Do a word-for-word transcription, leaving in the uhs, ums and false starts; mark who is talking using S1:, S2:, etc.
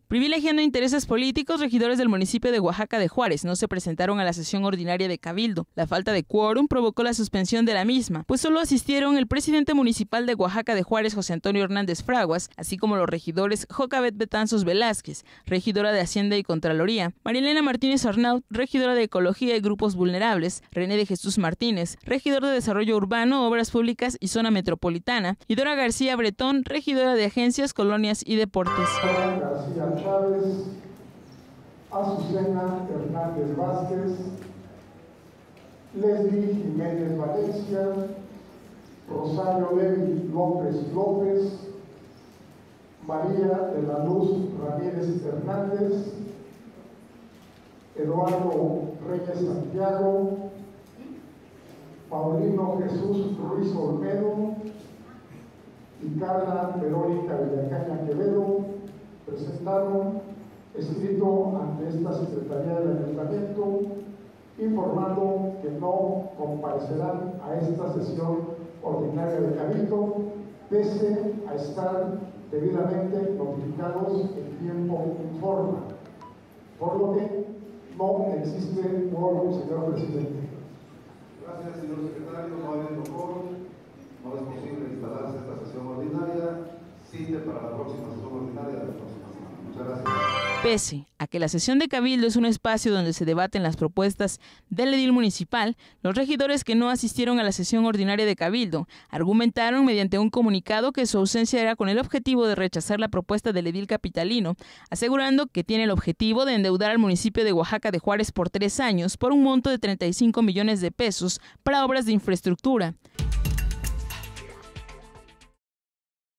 S1: Privilegiando intereses políticos, regidores del municipio de Oaxaca de Juárez no se presentaron a la sesión ordinaria de Cabildo. La falta de quórum provocó la suspensión de la misma, pues solo asistieron el presidente municipal de Oaxaca de Juárez, José Antonio Hernández Fraguas, así como los regidores Jocabet Betanzos Velázquez, regidora de Hacienda y Contraloría, Marilena Martínez Arnaut, regidora de Ecología y Grupos Vulnerables, René de Jesús Martínez, regidor de Desarrollo Urbano, Obras Públicas y Zona Metropolitana, y Dora García Bretón, regidora de Agencias, Colonias y Deportes.
S2: García Chávez, Azucena Hernández Vázquez, Leslie Jiménez Valencia, Rosario Levi López López, María de la Luz Ramírez Hernández, Eduardo Reyes Santiago, Paulino Jesús Ruiz Olmedo y Carla Verónica Villacaña Quevedo presentaron escrito ante esta Secretaría del Ayuntamiento informando que no comparecerán a esta sesión ordinaria de Cabildo, pese a estar debidamente notificados en tiempo y forma, por lo que no existe quórum, señor presidente.
S3: Gracias, señor secretario. No habiendo quórum, no es posible instalarse esta sesión ordinaria. Cite para la próxima sesión ordinaria de la próxima semana. Muchas gracias.
S1: Pese a que la sesión de Cabildo es un espacio donde se debaten las propuestas del edil municipal, los regidores que no asistieron a la sesión ordinaria de Cabildo argumentaron mediante un comunicado que su ausencia era con el objetivo de rechazar la propuesta del edil capitalino, asegurando que tiene el objetivo de endeudar al municipio de Oaxaca de Juárez por tres años por un monto de treinta y cinco millones de pesos para obras de infraestructura.